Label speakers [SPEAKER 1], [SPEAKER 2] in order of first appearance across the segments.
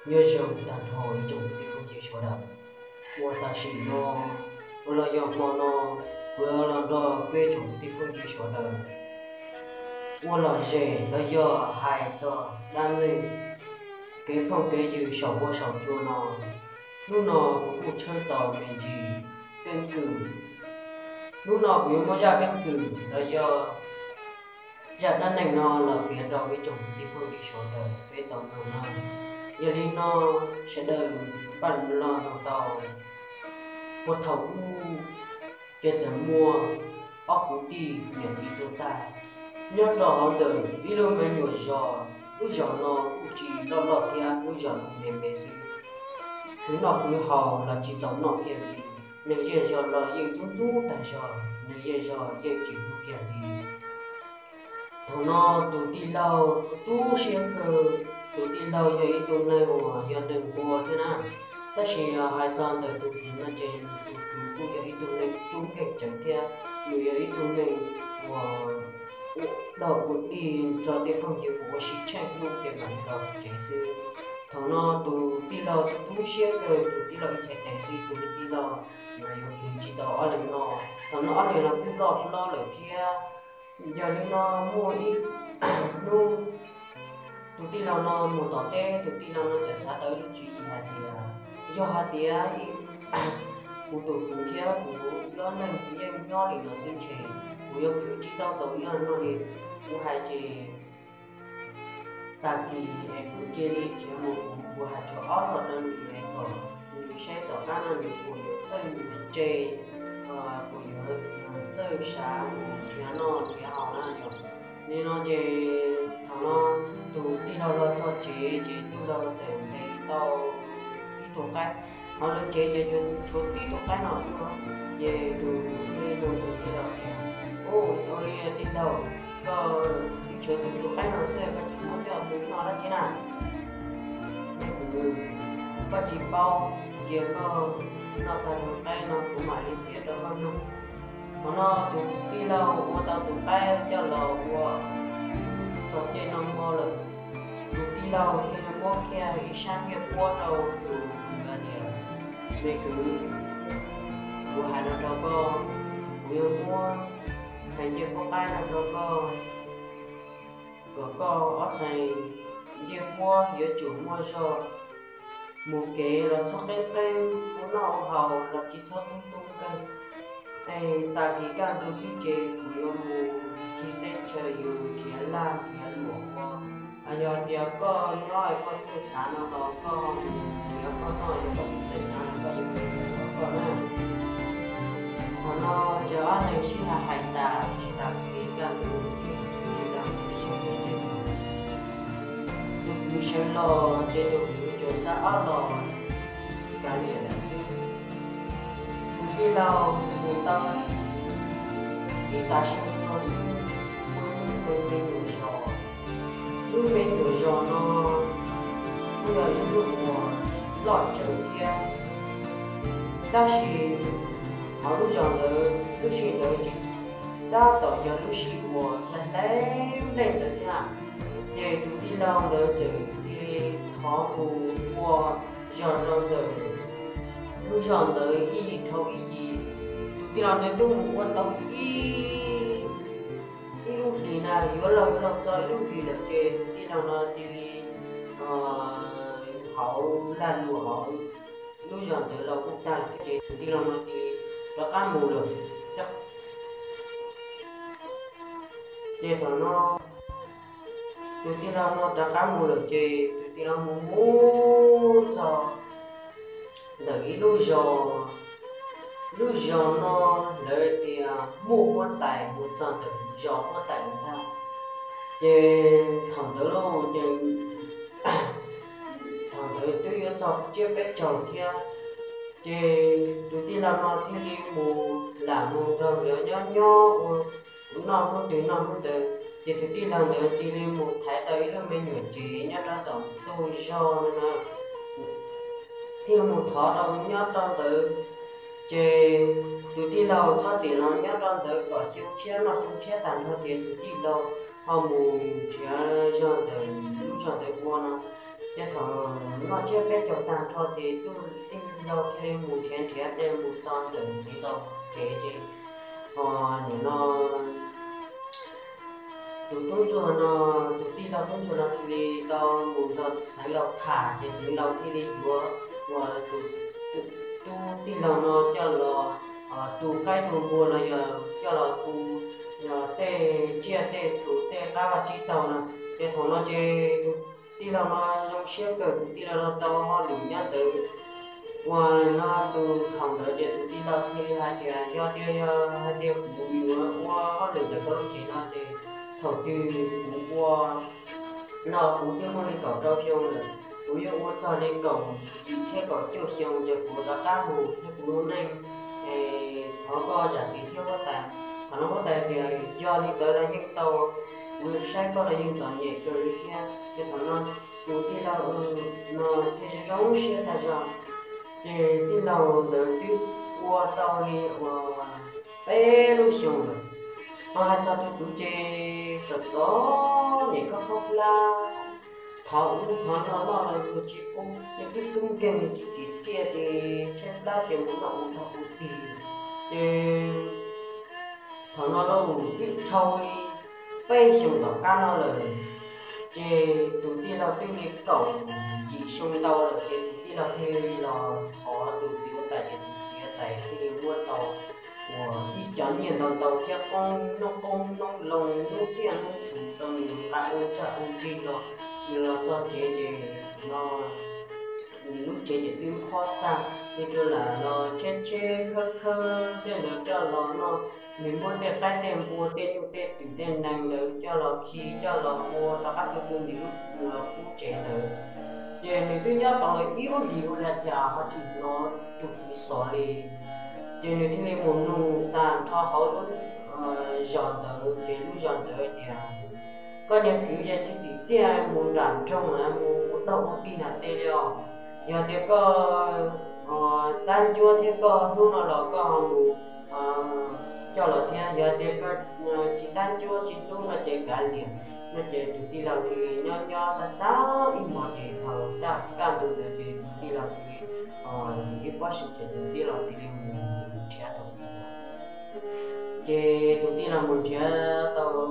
[SPEAKER 1] nhớ rằng đàn hồi trong cái công việc cho đàn mua ta chỉ nó là do mà nó vừa là đó quê trong cái công việc cho đàn mua là rẻ là do hai cho đàn lên cái phong cái gì sống mua sống cho nó lúc nào cũng chơi tàu mình gì tên cử lúc nào cũng có ra căn cứ là do ra đàn này nó là biết đâu cái trong cái công việc cho đàn cái tàu nó giờ đi nó sẽ đời bằng lo tàu tàu một thầu cho chẳng mua ốc cũng đi miễn phí tồn tại nhớ rõ đời đi luôn với nhiều giò lúc giò nó cũng chỉ lo lo theo lúc giò nó mềm mềm gì thứ nào cũng hò là chỉ giống nó kia gì nếu giờ giò là yên chút chút tại giò nếu giờ giò yên chỉ có kia gì thằng nó tụi đi lâu tu xem cơ tụi đi lâu giờ ít tuần này của giờ đừng qua thế nào ta chỉ hai trăm đời tụi nó trên tụi tụi giờ ít tuần này tụi cái chẳng theo người giờ ít tuần này của đầu một đi cho địa phương nhiều của sĩ tranh luôn cái bản đầu chạy sư thằng nó tụi đi lâu tụi tu xem cơ tụi đi lâu chạy chạy sư tụi đi lâu mà giờ khi chỉ tao ở lại nó thằng nó ở lại là cũng lo lại kia giờ đi nó mua đi nu tụi đi nào nó mua tỏi tê tụi đi nào nó sẽ sát tới lúc chuyện hạt thì do hạt thì của tụi cùng kia của do nên cũng như do thì nó sinh chế của yêu kiểu chỉ tao giống như nó thì của hai chị ta thì em cũng chia đi chỉ một của hai chỗ ót và đơn vị này còn người sẽ tỏ ra là người của chơi người chơi của chơi sáng thì nó thì họ là nhiều nên nó chơi thằng nó tụ đi đâu lo cho chế tụ đâu để tao đi tụ cái họ lên chế chút đi tụ cái nào chứ về tụ đi đâu ô tao đi đâu có chưa tụ cái nào sẽ có chuyện muốn cho tụ nó là thế nào nên tụ có chỉ bao giờ có nó ta tụ cái nó cũng mãi biết được không mà nó tụ đi đâu mà tao tụ cái cho lò của cho chơi nó mua là tụ đi đâu khi nó mua kia sáng kia mua đâu tụ là nhiều mấy cứ của hai nó đâu có nhiều mua thành chưa có cái nào đâu có ở thành nhiều mua giữa chủ mua rồi một cái là sắp đến nó hầu là chỉ sắp tung cái ai ta chỉ cần tu sĩ chế của yêu mù khi tết trời yêu thiên la thiên lụa qua ai giờ tiệc có nói có sự sản nó có tiệc có nói có sự sản có yêu có nè nó chờ này chỉ là hành ta chỉ là cái cần tu thì là cái số cái chế tu sẽ lo chế tu cho xã lo cái này là sự đi đâu người ta đi ta sống nó sống mình nhiều giò lúc mình nhiều giò nó bây giờ những lúc mùa lọt trời kia ta chỉ họ lúc giò nữa lúc chỉ nữa chỉ ta tỏ giờ lúc chỉ mùa là lên tới thế nào về tụi đi đâu nữa từ đi khó mùa giò nó từ lúc giò tới y thôi y tụi làm nên tôi muốn quan tâm y lúc gì nào yếu lâu chơi lúc gì là chơi tụi làm nó chơi họ làm của họ lúc giò tới lâu cũng ta chơi tụi làm nó chơi nó cá mù được chắc chơi thằng nó tụi làm nó trả cá mù được chơi tụi làm muốn cho đợi lúc giò nó đợi thì mua quan tài một trăm đợi giò quan tài người ta chơi thằng đó luôn chơi thằng đó tôi yêu cho chơi bé trò kia chơi tụi đi làm nó thì đi mua làm mua rồi nhớ nó không được thì tụi đi làm nữa thì đi mua thái tới là mình nhớ chỉ nhớ ra tổng tôi giò nữa thì một thọ đâu nhớ trong tự chơi tụi đi lâu cho chị nó nhớ trong tự có siêu chế tàn hơn tiền tụi đi lâu họ mù chế cho tự lúc cho tự qua nó cái thằng nó chưa biết chỗ tàn thôi thì tôi tin đâu thì một thiên thì để một trăm từ thì sao thế chứ nếu nó tụi nó tụi đi đâu tụi nó thì tao muốn nó sáng lâu thả thì sáng lâu thì đi vừa và tụi tụi tụi đi đâu nó cho là tụi cái tụi buồn là giờ cho là tụi tê chia tê chủ tê cá và chỉ tàu nè tê thằng nó chơi tụi đi đâu nó trong xe cờ tụi đi đâu nó tao họ đủ nhá từ và nó tụi thằng đó chơi tụi đi đâu thì hai tiền do tiêu hai tiền bùi và họ được cho có chỉ nó thì thầu tư qua nó cũng cái món này cậu trâu phiêu nữa cũng như qua cho nên cậu chỉ thế cậu chưa phiêu cho của ta cá hồ thế của nó nên họ có giá trị thiếu có tài họ nó có tài thì do đi tới là những tàu người sai có là những chọn nhẹ cơ đi kia cho thằng nó dù khi nào nó thì giống xe ta cho thì khi nào đợi tiếp qua tàu đi và bé lúc chiều rồi mà hai cha tôi cũng chơi trò gió nhảy khóc khóc la thảo nó là một chị cũng những cái tung kèm chỉ chia thì chết la thì muốn nó thì thằng nó đâu biết thâu đi bây giờ nó cá nó là thì tụi tiên là tuy nhiên cậu chỉ xong tàu là thì tụi tiên là thuê là họ tụi tiên tại thì tại khi mua tàu của đi chọn nhìn tàu theo con nó lồng nó chiên nó chủ tầng lại ông cha ông chi nó như là cho chế nó lúc chế thì tim khó ta thì cứ là nó chết khơ cho nó cho nó mình muốn để tay tiền mua tiền nhiều tiền từ tiền năng nữa cho nó khi cho nó mua nó các cái tương thì lúc cũng chế nữa chế mình cứ nhớ tao là yếu là chả mà chỉ nó tụt bị xóa đi chế nếu thì mình muốn nung tàn cho họ luôn dọn tới chế lúc dọn tới thì có những kiểu như chỉ chế muốn làm trong mà muốn đâu đi là tê liao giờ thì có tan chua thì có luôn là có hàng cho là theo giờ thì có chỉ tan chua chỉ luôn là chỉ cả liền nó chỉ tụi đi làm thì nho xa im mà thì thằng ta can tụi thì đi làm thì những quá sự chỉ tụi đi làm thì mình trẻ tụi chỉ tụi đi làm mình trẻ tao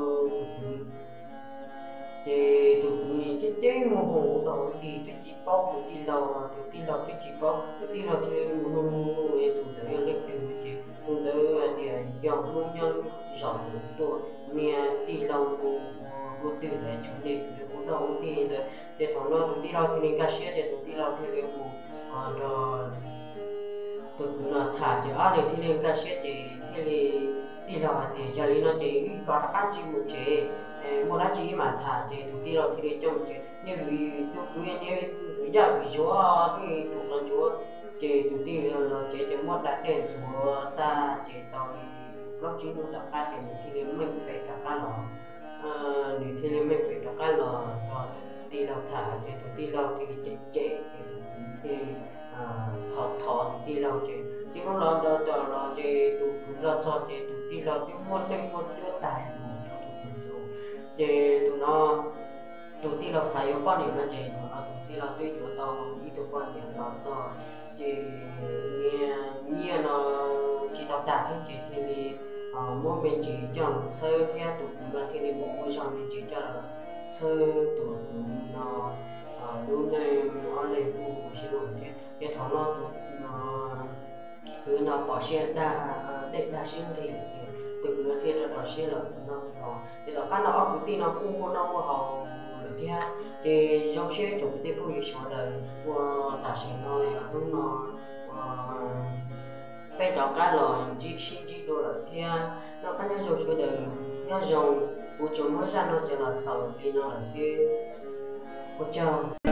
[SPEAKER 1] thì tụi mình chết một hồ đầu thì tụi chị bao tụi đi lâu tụi chị bao tụi đi lâu thì một ấy tụi tới lên từ tụi tới thì dọn luôn nhau dọn tụi mẹ đi lâu một từ để chủ đề tụi đầu thì thằng nó tụi đi lâu thì nên cá sấu thì tụi đi lâu thì lên một rồi tụi nó thả cho ai thì lên cá sấu thì đi lâu thì cho nên nó chỉ có các chị một chế một lá chỉ mà thả thì tụi đi đâu thì để trồng chứ như vì tôi cứ như giờ vì chúa thì thuộc là chúa thì tụi đi là chỉ một đại đền chúa ta chỉ tao đi nó chỉ một đặc ca thì một khi mình phải đặc ca nó nếu thì mình phải đặc ca nó rồi đi đâu thả thì tụi đi đâu thì chạy thì thọ đi đâu chứ không lo chỉ tụi lo cho chỉ tụi đi đâu thì một chỗ tài thì tụi đi đâu xài quan điểm là gì tụi đi đâu tuy chỗ tao đi tụi quan điểm là cho thì nghe nó chỉ tao đạt thế thì mỗi mình chỉ chọn sơ theo tụi mà thì đi bộ sau mình chỉ cho là sơ tụi nó đúng này nó này cũng chỉ đủ thế thằng nó tụi cứ nó bỏ xe đa xe thì tụi nó theo cho nó xe là nó thì đó cái nó cũng tin nó cũng có nó họ được kia thì trong xe chúng tôi cũng như sau đời của ta sẽ nói nó bây giờ cái là chỉ đồ là kia nó cái nhau rồi đời nhau rồi của chúng nó ra nó chỉ là sầu đi nó là xe của chồng